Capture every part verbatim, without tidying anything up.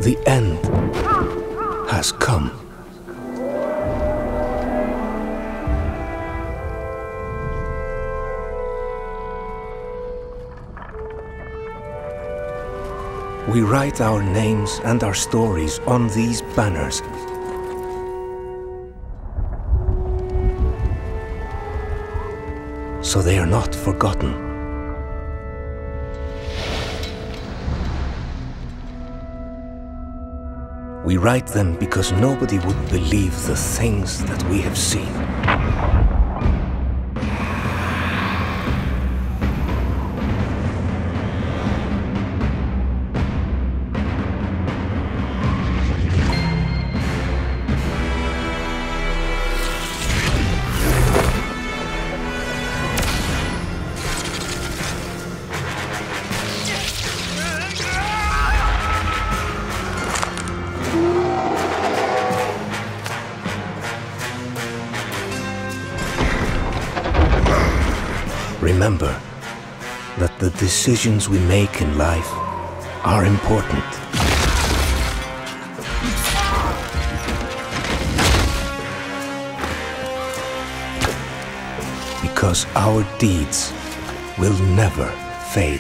The end has come. We write our names and our stories on these banners. So they are not forgotten. We write them because nobody would believe the things that we have seen. Remember that the decisions we make in life are important. Because our deeds will never fade.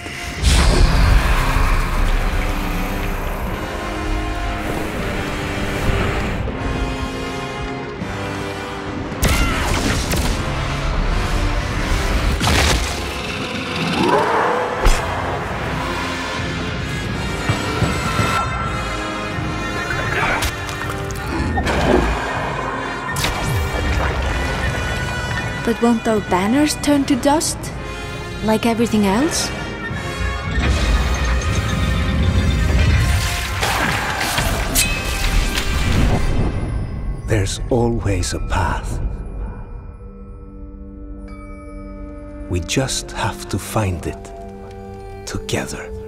But won't our banners turn to dust, like everything else? There's always a path. We just have to find it together.